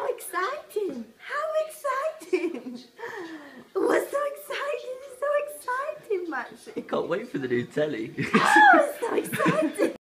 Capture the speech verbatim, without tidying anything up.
How exciting! How exciting! What's so exciting? It's so exciting, Maxie. I can't wait for the new telly. Oh, it's so exciting!